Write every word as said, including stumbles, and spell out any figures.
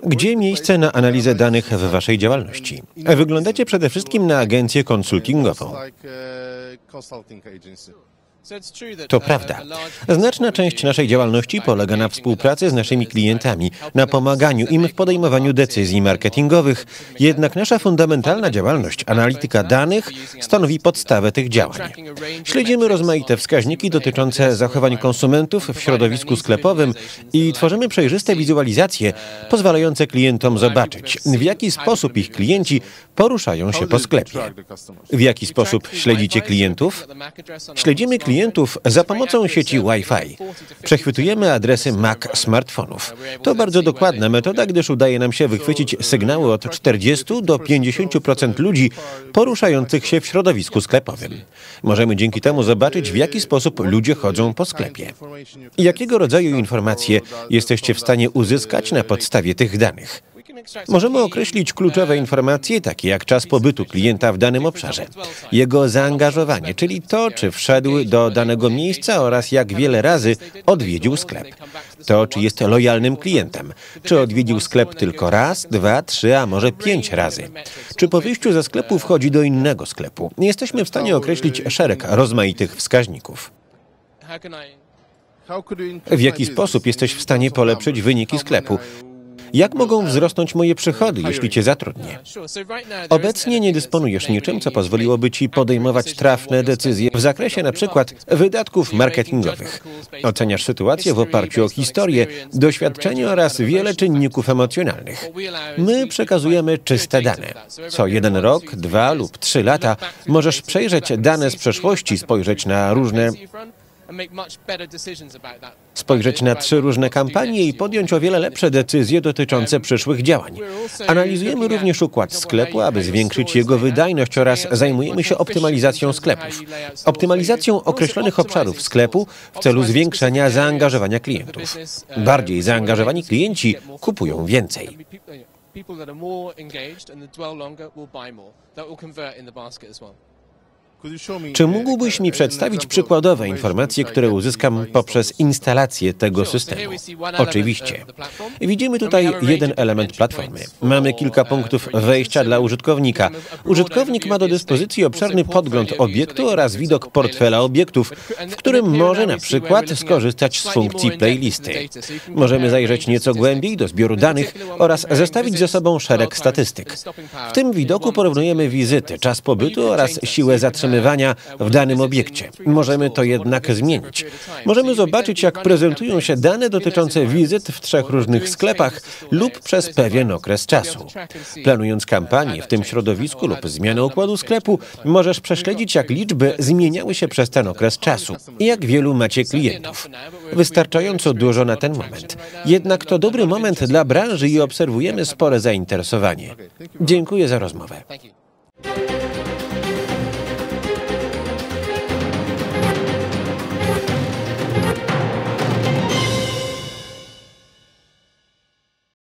Gdzie miejsce na analizę danych w waszej działalności? Wyglądacie przede wszystkim na agencję konsultingową. To prawda. Znaczna część naszej działalności polega na współpracy z naszymi klientami, na pomaganiu im w podejmowaniu decyzji marketingowych, jednak nasza fundamentalna działalność, analityka danych, stanowi podstawę tych działań. Śledzimy rozmaite wskaźniki dotyczące zachowań konsumentów w środowisku sklepowym i tworzymy przejrzyste wizualizacje pozwalające klientom zobaczyć, w jaki sposób ich klienci poruszają się po sklepie. W jaki sposób śledzicie klientów? Śledzimy klientów za pomocą sieci Wi-Fi. Przechwytujemy adresy M A C smartfonów. To bardzo dokładna metoda, gdyż udaje nam się wychwycić sygnały od czterdziestu do pięćdziesięciu procent ludzi poruszających się w środowisku sklepowym. Możemy dzięki temu zobaczyć, w jaki sposób ludzie chodzą po sklepie. Jakiego rodzaju informacje jesteście w stanie uzyskać na podstawie tych danych? Możemy określić kluczowe informacje, takie jak czas pobytu klienta w danym obszarze, jego zaangażowanie, czyli to, czy wszedł do danego miejsca oraz jak wiele razy odwiedził sklep. To, czy jest lojalnym klientem, czy odwiedził sklep tylko raz, dwa, trzy, a może pięć razy. Czy po wyjściu ze sklepu wchodzi do innego sklepu. Jesteśmy w stanie określić szereg rozmaitych wskaźników. W jaki sposób jesteś w stanie polepszyć wyniki sklepu? Jak mogą wzrosnąć moje przychody, jeśli cię zatrudnię? Obecnie nie dysponujesz niczym, co pozwoliłoby ci podejmować trafne decyzje w zakresie na przykład wydatków marketingowych. Oceniasz sytuację w oparciu o historię, doświadczenie oraz wiele czynników emocjonalnych. My przekazujemy czyste dane. Co jeden rok, dwa lub trzy lata możesz przejrzeć dane z przeszłości, spojrzeć na różne Spojrzeć na trzy różne kampanie i podjąć o wiele lepsze decyzje dotyczące przyszłych działań. Analizujemy również układ sklepu, aby zwiększyć jego wydajność oraz zajmujemy się optymalizacją sklepów. Optymalizacją określonych obszarów sklepu w celu zwiększenia zaangażowania klientów. Bardziej zaangażowani klienci kupują więcej. Czy mógłbyś mi przedstawić przykładowe informacje, które uzyskam poprzez instalację tego systemu? Oczywiście. Widzimy tutaj jeden element platformy. Mamy kilka punktów wejścia dla użytkownika. Użytkownik ma do dyspozycji obszerny podgląd obiektu oraz widok portfela obiektów, w którym może na przykład skorzystać z funkcji playlisty. Możemy zajrzeć nieco głębiej do zbioru danych oraz zestawić ze sobą szereg statystyk. W tym widoku porównujemy wizyty, czas pobytu oraz siłę zatrzymywania w danym obiekcie. Możemy to jednak zmienić. Możemy zobaczyć, jak prezentują się dane dotyczące wizyt w trzech różnych sklepach lub przez pewien okres czasu. Planując kampanię w tym środowisku lub zmianę układu sklepu, możesz prześledzić, jak liczby zmieniały się przez ten okres czasu i jak wielu macie klientów. Wystarczająco dużo na ten moment. Jednak to dobry moment dla branży i obserwujemy spore zainteresowanie. Dziękuję za rozmowę.